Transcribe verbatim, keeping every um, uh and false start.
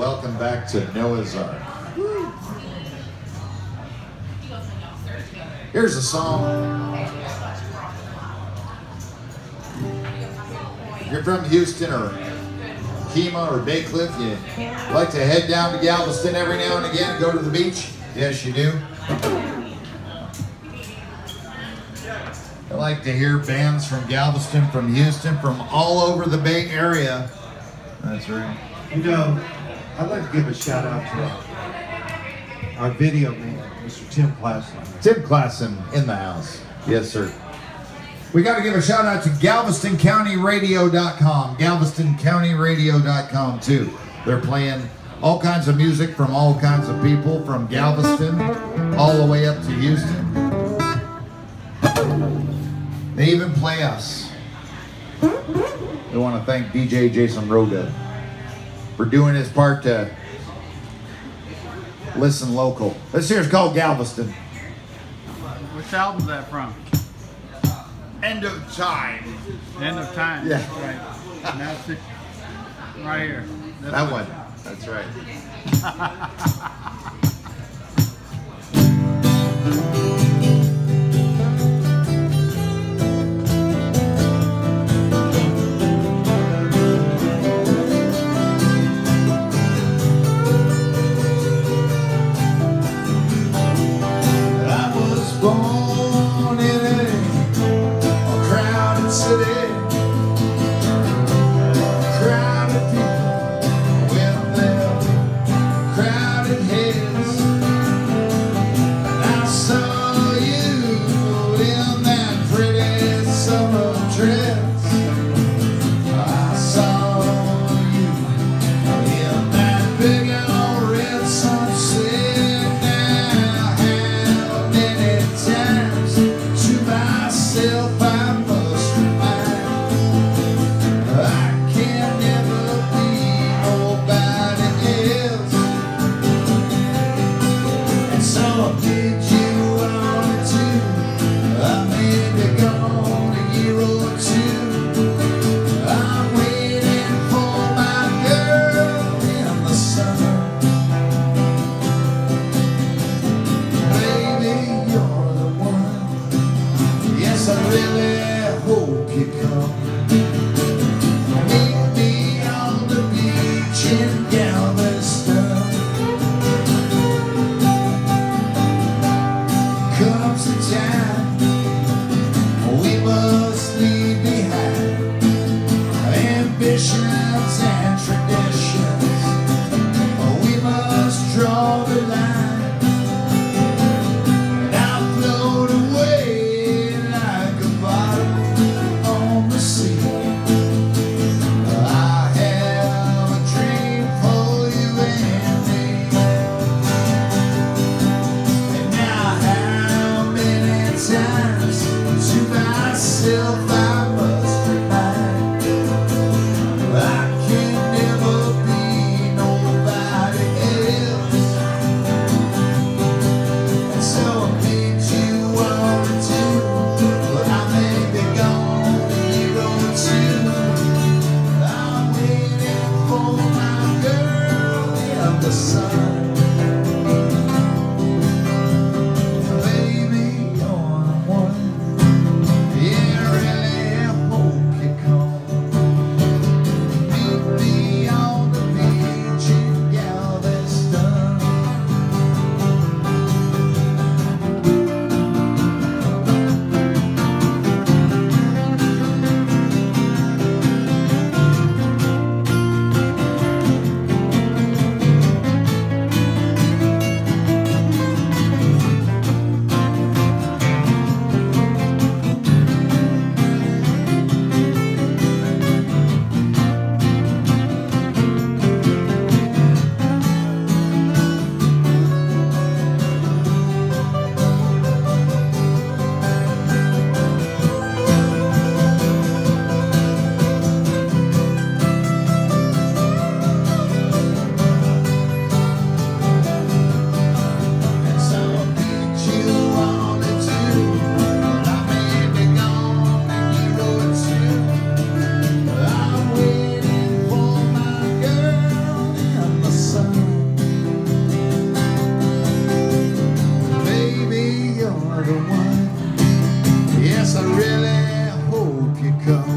welcome back to Noah's Ark. Here's a song. If you're from Houston or Kemah or Bay Cliff, you like to head down to Galveston every now and again and go to the beach? Yes, you do. I like to hear bands from Galveston, from Houston, from all over the Bay Area. That's right. You know, I'd like to give a shout out to our video man, Mister Tim Klassen. Tim Klassen in the house. Yes, sir. We got to give a shout out to Galveston County Radio dot com. Galveston County Radio dot com too. They're playing all kinds of music from all kinds of people, from Galveston all the way up to Houston. They even play us. We want to thank D J Jason Roga for doing his part to listen local. This here's called Galveston. Which album is that from? End of Time. End of Time. Yeah. Right. And that's it. Right here. That's That what- one. That's right. I was born in a crowded city, crowded people with their crowded heads. come.